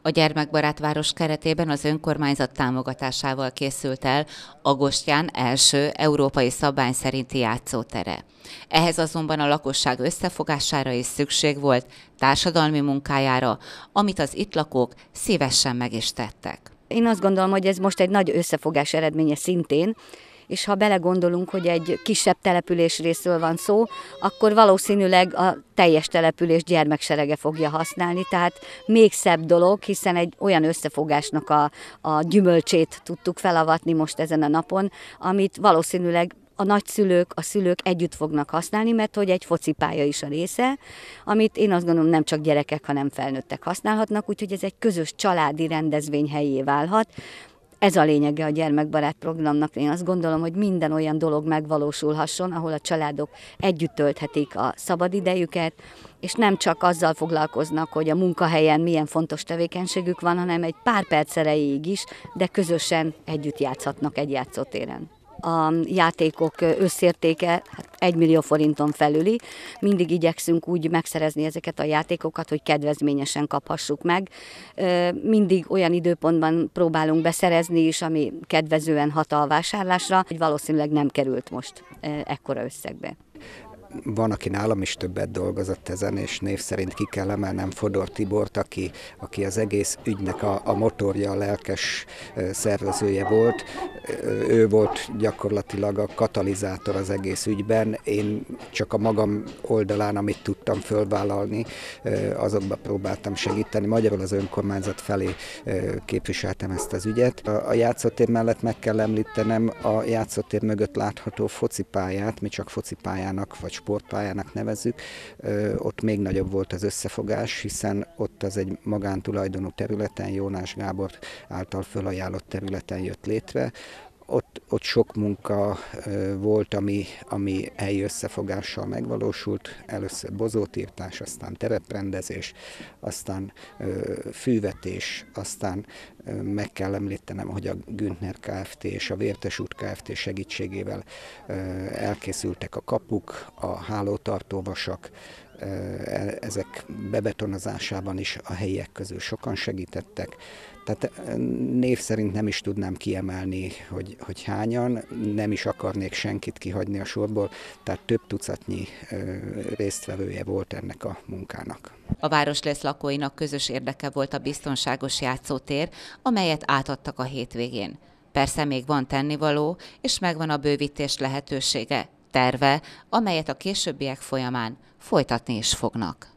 A Gyermekbarát Város keretében az önkormányzat támogatásával készült el Agostyán első európai szabvány szerinti játszótere. Ehhez azonban a lakosság összefogására is szükség volt, társadalmi munkájára, amit az itt lakók szívesen meg is tettek. Én azt gondolom, hogy ez most egy nagy összefogás eredménye szintén, és ha belegondolunk, hogy egy kisebb településrészről van szó, akkor valószínűleg a teljes település gyermekserege fogja használni, tehát még szebb dolog, hiszen egy olyan összefogásnak a gyümölcsét tudtuk felavatni most ezen a napon, amit valószínűleg a nagyszülők, a szülők együtt fognak használni, mert hogy egy focipálya is a része, amit én azt gondolom nem csak gyerekek, hanem felnőttek használhatnak, úgyhogy ez egy közös családi rendezvény helyé válhat. Ez a lényege a gyermekbarát programnak. Én azt gondolom, hogy minden olyan dolog megvalósulhasson, ahol a családok együtt tölthetik a szabadidejüket, és nem csak azzal foglalkoznak, hogy a munkahelyen milyen fontos tevékenységük van, hanem egy pár perc erejéig is, de közösen együtt játszhatnak egy játszótéren. A játékok összértéke 1 millió forinton felüli. Mindig igyekszünk úgy megszerezni ezeket a játékokat, hogy kedvezményesen kaphassuk meg. Mindig olyan időpontban próbálunk beszerezni is, ami kedvezően hat a vásárlásra, hogy valószínűleg nem került most ekkora összegbe. Van, aki nálam is többet dolgozott ezen, és név szerint ki kell emelnem Fodor Tibort, aki az egész ügynek a motorja, a lelkes szervezője volt. Ő volt gyakorlatilag a katalizátor az egész ügyben. Én csak a magam oldalán, amit tudtam fölvállalni, azokba próbáltam segíteni. Magyarul az önkormányzat felé képviseltem ezt az ügyet. A játszótér mellett meg kell említenem a játszótér mögött látható focipályát, mi csak focipályának vagy sportpályának nevezzük, ott még nagyobb volt az összefogás, hiszen ott az egy magántulajdonú területen, Jónás Gábor által fölajánlott területen jött létre. Ott sok munka volt, ami helyi összefogással megvalósult. Először bozótírtás, aztán tereprendezés, aztán fűvetés, aztán meg kell említenem, hogy a Güntner Kft. És a Vértes út Kft. Segítségével elkészültek a kapuk, a hálótartóvasak, ezek bebetonozásában is a helyiek közül sokan segítettek. Tehát név szerint nem is tudnám kiemelni, hogy hányan, nem is akarnék senkit kihagyni a sorból, tehát több tucatnyi résztvevője volt ennek a munkának. A Városliget lakóinak közös érdeke volt a biztonságos játszótér, amelyet átadtak a hétvégén. Persze még van tennivaló, és megvan a bővítés lehetősége, terve, amelyet a későbbiek folyamán folytatni is fognak.